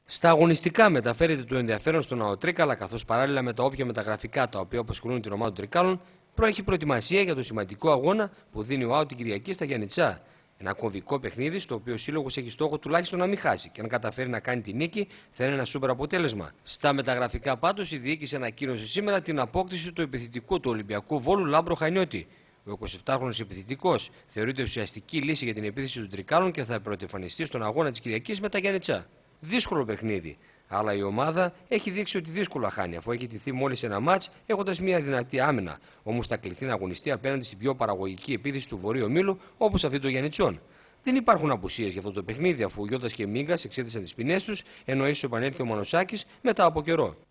Στα αγωνιστικά μεταφέρεται το ενδιαφέρον στον ΑΟ Τρίκαλα, καθώς παράλληλα με τα όποια μεταγραφικά τα οποία απασχολούν την ομάδα των Τρικάλων, προέχει προετοιμασία για το σημαντικό αγώνα που δίνει ο ΑΟ την Κυριακή στα Γιαννιτσά. Ένα κομβικό παιχνίδι στο οποίο ο σύλλογος έχει στόχο τουλάχιστον να μην χάσει και αν καταφέρει να κάνει τη νίκη θα είναι ένα σούπερ αποτέλεσμα. Στα μεταγραφικά πάντως η διοίκηση ανακοίνωσε σήμερα την απόκτηση του επιθετικού του Ολυμπιακού Βόλου Λάμπρο Χανιώτη. Ο 27χρονος επιθετικός θεωρείται ουσιαστική λύση για την επίθεση των Τρικάλων και θα πρωτοεμφανιστεί στον αγώνα της Κυριακής με τα Γιαννιτσά. Δύσκολο παιχνίδι, αλλά η ομάδα έχει δείξει ότι δύσκολα χάνει αφού έχει τηθεί μόλις ένα μάτς έχοντας μια δυνατή άμυνα. Όμως θα κληθεί να αγωνιστεί απέναντι στην πιο παραγωγική επίθεση του Βορείου Ομίλου όπως αυτή των Γιαννιτσών. Δεν υπάρχουν απουσίες για αυτό το παιχνίδι αφού ο Γιώτας και Μίγκας εξέθεσαν τις ποινές τους ενώ ίσως επανέλθει ο Μανωσάκης μετά από καιρό.